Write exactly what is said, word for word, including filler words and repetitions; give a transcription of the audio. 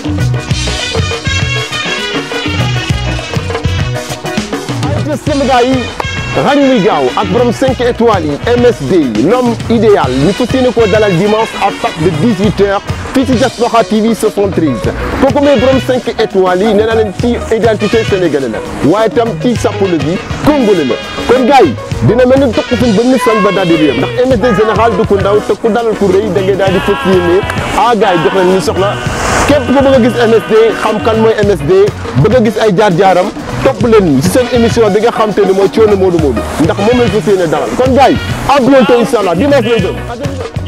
sama gars yi rañ muy gaaw ak borom cinq étoiles yi M S D l'homme idéal ñu fas yéene koo dalal dimanche à partir de dix-huit heures fii ci Diaspora T V soixante-treize kooku mooy borom cinq étoiles yi nee naa leen ci identité sénégalais la waaye tam ci sapologie congolais la kon gars yi dina mel ni toq suñ ba ñu sañ ba daal di réer ndax M S D général du ko ndaw te ku dalal ku rëy da ngay daal di fas yéene ah gars yi jox leen ñu soxla képp ku bëgg a gis M S D xam kan mooy M S D bëgg a gis ay jaar-jaaram topp leen ci seen émission bi nga xam te ne mooy Thioné Modou Modou ndax moom lañ fas yéene dalal kon gars yi à bientôt incha allah dimanche lay doon